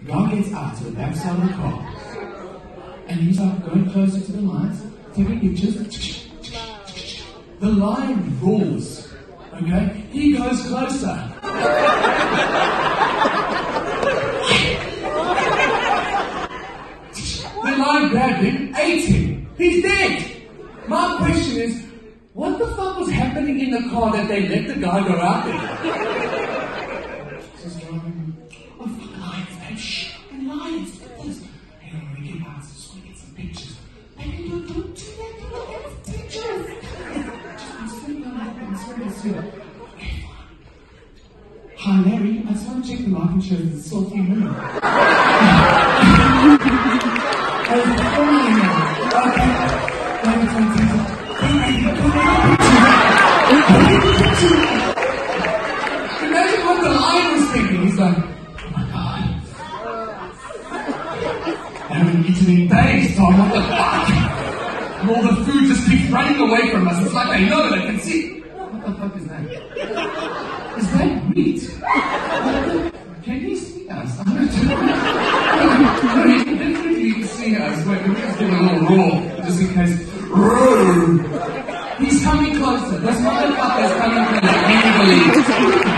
Guy gets out to the back side of the car. And he's like going closer to the lines, taking pictures. The lion roars. Okay? He goes closer. The lion grabbed him, ate him. He's dead. My question is, what the fuck was happening in the car that they let the guy go out there? She's going, oh fuck, lions, man, shh, and lions, this. Hey, when we get out, just want to get some pictures. Baby, don't do that, you don't get pictures. I'm sitting on that, I'm sorry. Okay, fine. Hi, Larry, I just want to check the life insurance, it's still 3 million. Imagine what the lion was thinking. He's like, oh my god. I haven't eaten in days, Tom, what the fuck? And all the food just keeps running away from us. It's like they know, they can see. What the fuck is that? Is that meat? Can he see us? I'm not sure. No, he can definitely see us. Wait, let me just give a little roar, just in case. Roar! He's coming closer. This motherfucker is coming closer. Can you believe it?